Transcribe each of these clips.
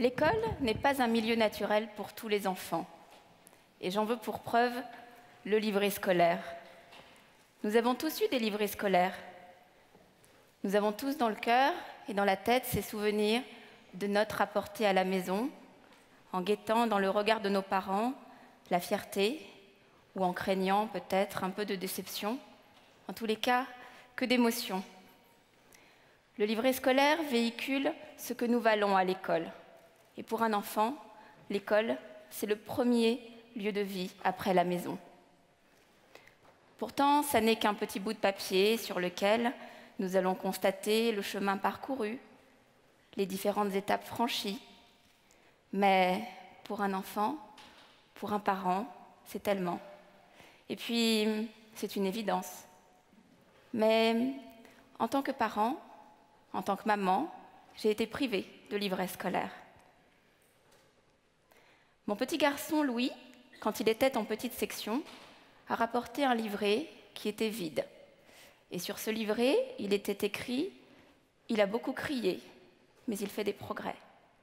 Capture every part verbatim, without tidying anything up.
L'école n'est pas un milieu naturel pour tous les enfants. Et j'en veux pour preuve le livret scolaire. Nous avons tous eu des livrets scolaires. Nous avons tous dans le cœur et dans la tête ces souvenirs de notes rapportées à la maison, en guettant dans le regard de nos parents la fierté, ou en craignant peut-être un peu de déception. En tous les cas, que d'émotions. Le livret scolaire véhicule ce que nous valons à l'école. Et pour un enfant, l'école, c'est le premier lieu de vie après la maison. Pourtant, ça n'est qu'un petit bout de papier sur lequel nous allons constater le chemin parcouru, les différentes étapes franchies. Mais pour un enfant, pour un parent, c'est tellement. Et puis, c'est une évidence. Mais en tant que parent, en tant que maman, j'ai été privée de livret scolaire. Mon petit garçon, Louis, quand il était en petite section, a rapporté un livret qui était vide. Et sur ce livret, il était écrit « Il a beaucoup crié, mais il fait des progrès ».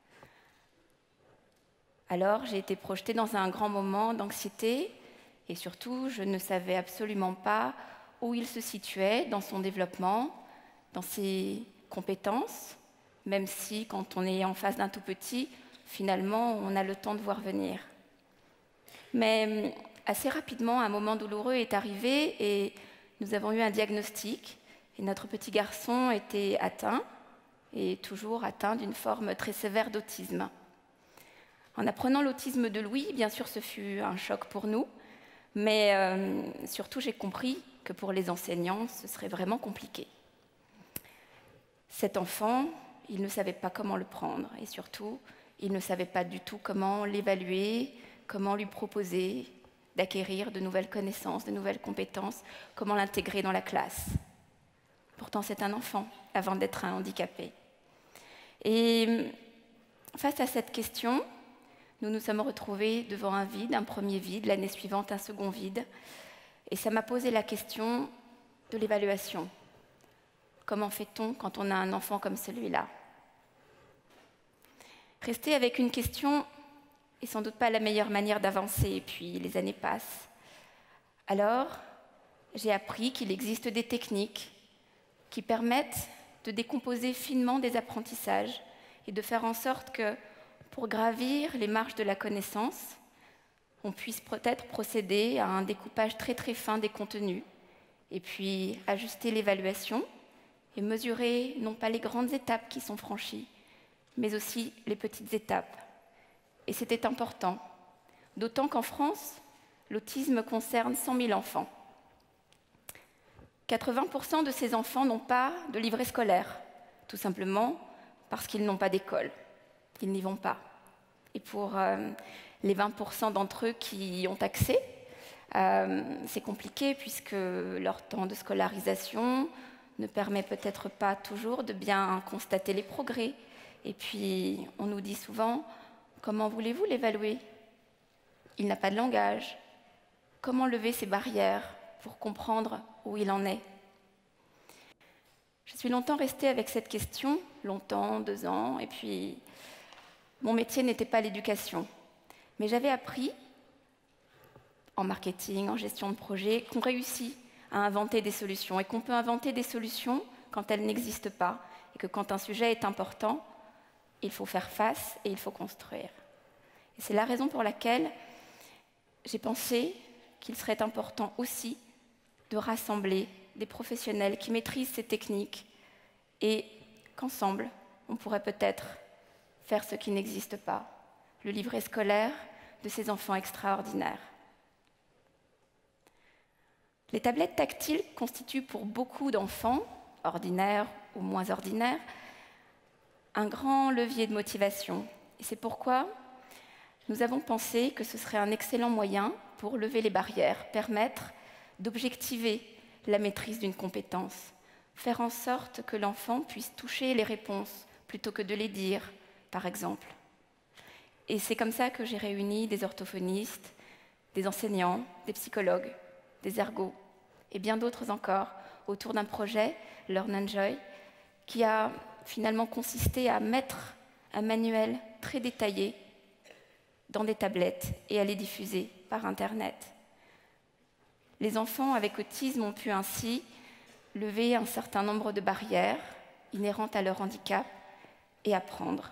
Alors, j'ai été projetée dans un grand moment d'anxiété et surtout, je ne savais absolument pas où il se situait dans son développement, dans ses compétences, même si, quand on est en face d'un tout petit, finalement, on a le temps de voir venir. Mais assez rapidement, un moment douloureux est arrivé et nous avons eu un diagnostic. Et notre petit garçon était atteint, et toujours atteint d'une forme très sévère d'autisme. En apprenant l'autisme de Louis, bien sûr, ce fut un choc pour nous, mais euh, surtout, j'ai compris que pour les enseignants, ce serait vraiment compliqué. Cet enfant, il ne savait pas comment le prendre, et surtout, il ne savait pas du tout comment l'évaluer, comment lui proposer d'acquérir de nouvelles connaissances, de nouvelles compétences, comment l'intégrer dans la classe. Pourtant, c'est un enfant, avant d'être un handicapé. Et face à cette question, nous nous sommes retrouvés devant un vide, un premier vide, l'année suivante, un second vide. Et ça m'a posé la question de l'évaluation. Comment fait-on quand on a un enfant comme celui-là? Rester avec une question est sans doute pas la meilleure manière d'avancer, et puis les années passent. Alors, j'ai appris qu'il existe des techniques qui permettent de décomposer finement des apprentissages et de faire en sorte que, pour gravir les marches de la connaissance, on puisse peut-être procéder à un découpage très très fin des contenus, et puis ajuster l'évaluation et mesurer non pas les grandes étapes qui sont franchies, mais aussi les petites étapes. Et c'était important, d'autant qu'en France, l'autisme concerne cent mille enfants. quatre-vingts pour cent de ces enfants n'ont pas de livret scolaire, tout simplement parce qu'ils n'ont pas d'école, ils n'y vont pas. Et pour euh, les vingt pour cent d'entre eux qui y ont accès, euh, c'est compliqué puisque leur temps de scolarisation ne permet peut-être pas toujours de bien constater les progrès. Et puis, on nous dit souvent, comment voulez-vous l'évaluer? Il n'a pas de langage. Comment lever ces barrières pour comprendre où il en est? Je suis longtemps restée avec cette question, longtemps, deux ans, et puis mon métier n'était pas l'éducation. Mais j'avais appris, en marketing, en gestion de projet, qu'on réussit à inventer des solutions, et qu'on peut inventer des solutions quand elles n'existent pas, et que quand un sujet est important, il faut faire face et il faut construire. Et c'est la raison pour laquelle j'ai pensé qu'il serait important aussi de rassembler des professionnels qui maîtrisent ces techniques et qu'ensemble, on pourrait peut-être faire ce qui n'existe pas, le livret scolaire de ces enfants extraordinaires. Les tablettes tactiles constituent pour beaucoup d'enfants, ordinaires ou moins ordinaires, un grand levier de motivation. Et c'est pourquoi nous avons pensé que ce serait un excellent moyen pour lever les barrières, permettre d'objectiver la maîtrise d'une compétence, faire en sorte que l'enfant puisse toucher les réponses plutôt que de les dire, par exemple. Et c'est comme ça que j'ai réuni des orthophonistes, des enseignants, des psychologues, des ergots et bien d'autres encore autour d'un projet, Learn and Joy, qui a finalement consisté à mettre un manuel très détaillées dans des tablettes et à les diffuser par Internet. Les enfants avec autisme ont pu ainsi lever un certain nombre de barrières inhérentes à leur handicap et apprendre.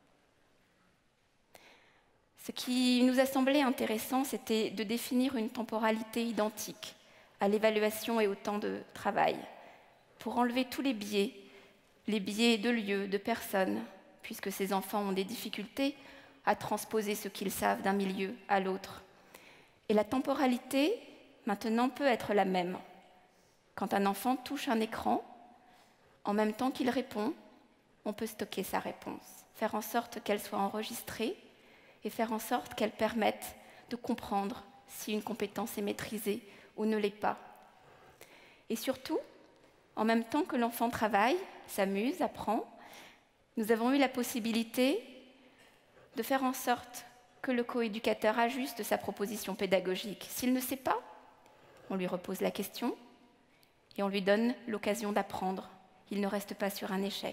Ce qui nous a semblé intéressant, c'était de définir une temporalité identique à l'évaluation et au temps de travail, pour enlever tous les biais, les biais de lieu, de personnes, puisque ces enfants ont des difficultés à transposer ce qu'ils savent d'un milieu à l'autre. Et la temporalité, maintenant, peut être la même. Quand un enfant touche un écran, en même temps qu'il répond, on peut stocker sa réponse, faire en sorte qu'elle soit enregistrée et faire en sorte qu'elle permette de comprendre si une compétence est maîtrisée ou ne l'est pas. Et surtout, en même temps que l'enfant travaille, s'amuse, apprend, nous avons eu la possibilité de faire en sorte que le coéducateur ajuste sa proposition pédagogique. S'il ne sait pas, on lui repose la question et on lui donne l'occasion d'apprendre. Il ne reste pas sur un échec.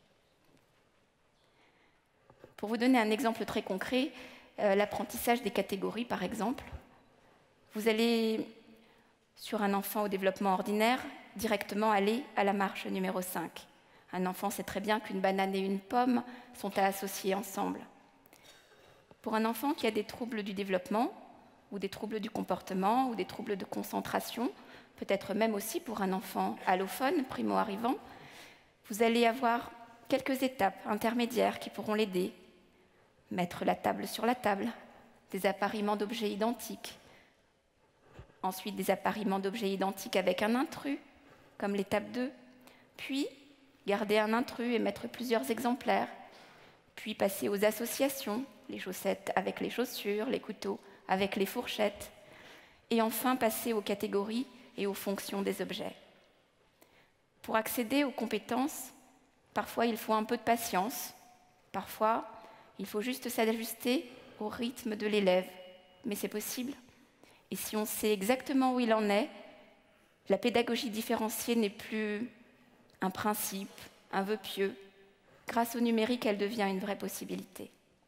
Pour vous donner un exemple très concret, euh, l'apprentissage des catégories, par exemple, vous allez, sur un enfant au développement ordinaire, directement aller à la marche numéro cinq. Un enfant sait très bien qu'une banane et une pomme sont à associer ensemble. Pour un enfant qui a des troubles du développement, ou des troubles du comportement, ou des troubles de concentration, peut-être même aussi pour un enfant allophone, primo-arrivant, vous allez avoir quelques étapes intermédiaires qui pourront l'aider. Mettre la table sur la table, des appariements d'objets identiques. Ensuite, des appariements d'objets identiques avec un intrus, comme l'étape deux. Puis, garder un intrus et mettre plusieurs exemplaires. Puis, passer aux associations, les chaussettes avec les chaussures, les couteaux avec les fourchettes. Et enfin, passer aux catégories et aux fonctions des objets. Pour accéder aux compétences, parfois il faut un peu de patience, parfois il faut juste s'ajuster au rythme de l'élève, mais c'est possible. Et si on sait exactement où il en est, la pédagogie différenciée n'est plus un principe, un vœu pieux. Grâce au numérique, elle devient une vraie possibilité.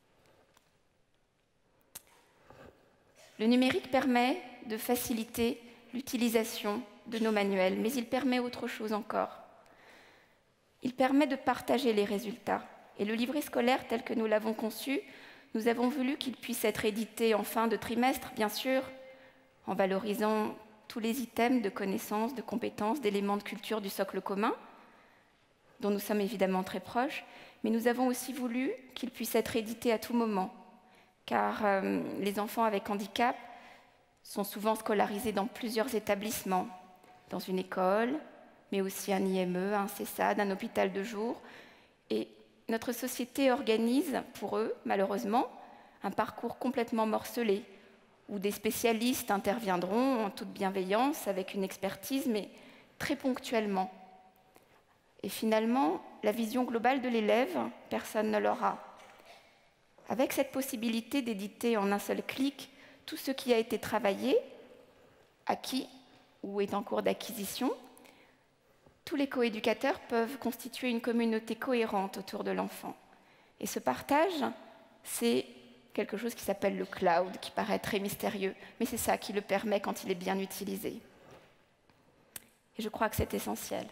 Le numérique permet de faciliter l'utilisation de nos manuels, mais il permet autre chose encore. Il permet de partager les résultats. Et le livret scolaire tel que nous l'avons conçu, nous avons voulu qu'il puisse être édité en fin de trimestre, bien sûr, en valorisant tous les items de connaissances, de compétences, d'éléments de culture du socle commun, dont nous sommes évidemment très proches, mais nous avons aussi voulu qu'il puisse être édité à tout moment, car euh, les enfants avec handicap sont souvent scolarisés dans plusieurs établissements, dans une école, mais aussi un I M E, un CESAD, un hôpital de jour. Et notre société organise pour eux, malheureusement, un parcours complètement morcelé, où des spécialistes interviendront en toute bienveillance, avec une expertise, mais très ponctuellement. Et finalement, la vision globale de l'élève, personne ne l'aura. Avec cette possibilité d'éditer en un seul clic tout ce qui a été travaillé, acquis ou est en cours d'acquisition, tous les coéducateurs peuvent constituer une communauté cohérente autour de l'enfant. Et ce partage, c'est quelque chose qui s'appelle le cloud, qui paraît très mystérieux, mais c'est ça qui le permet quand il est bien utilisé. Et je crois que c'est essentiel.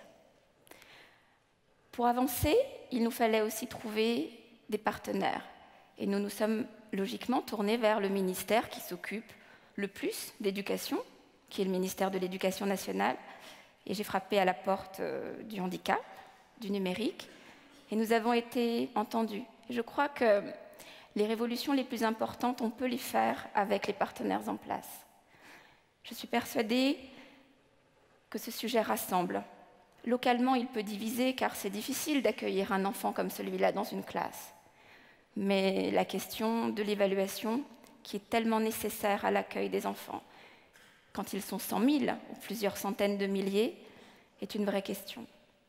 Pour avancer, il nous fallait aussi trouver des partenaires. Et nous nous sommes logiquement tournés vers le ministère qui s'occupe le plus d'éducation, qui est le ministère de l'Éducation nationale. Et j'ai frappé à la porte euh, du handicap, du numérique, et nous avons été entendus. Et je crois que les révolutions les plus importantes, on peut les faire avec les partenaires en place. Je suis persuadée que ce sujet rassemble. Localement, il peut diviser, car c'est difficile d'accueillir un enfant comme celui-là dans une classe. Mais la question de l'évaluation, qui est tellement nécessaire à l'accueil des enfants, quand ils sont cent mille ou plusieurs centaines de milliers, est une vraie question.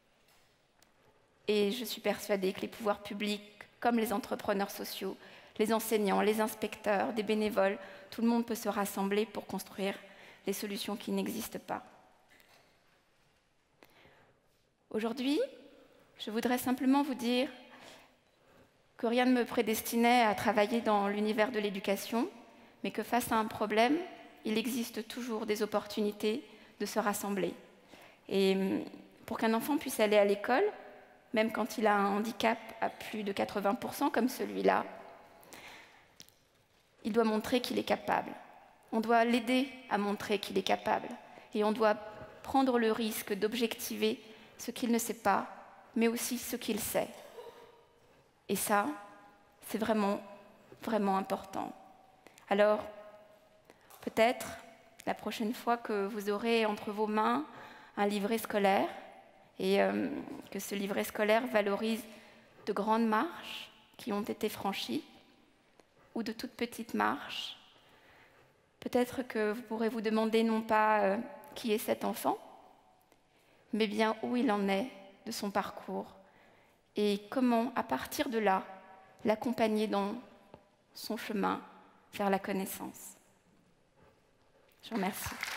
Et je suis persuadée que les pouvoirs publics, comme les entrepreneurs sociaux, les enseignants, les inspecteurs, des bénévoles, tout le monde peut se rassembler pour construire les solutions qui n'existent pas. Aujourd'hui, je voudrais simplement vous dire que rien ne me prédestinait à travailler dans l'univers de l'éducation, mais que face à un problème, il existe toujours des opportunités de se rassembler. Et pour qu'un enfant puisse aller à l'école, même quand il a un handicap à plus de quatre-vingts pour cent comme celui-là, il doit montrer qu'il est capable. On doit l'aider à montrer qu'il est capable. Et on doit prendre le risque d'objectiver ce qu'il ne sait pas, mais aussi ce qu'il sait. Et ça, c'est vraiment, vraiment important. Alors, peut-être, la prochaine fois que vous aurez entre vos mains un livret scolaire, et euh, que ce livret scolaire valorise de grandes marches qui ont été franchies, ou de toutes petites marches, peut-être que vous pourrez vous demander non pas euh, qui est cet enfant, mais bien où il en est de son parcours, et comment, à partir de là, l'accompagner dans son chemin vers la connaissance. Je vous remercie.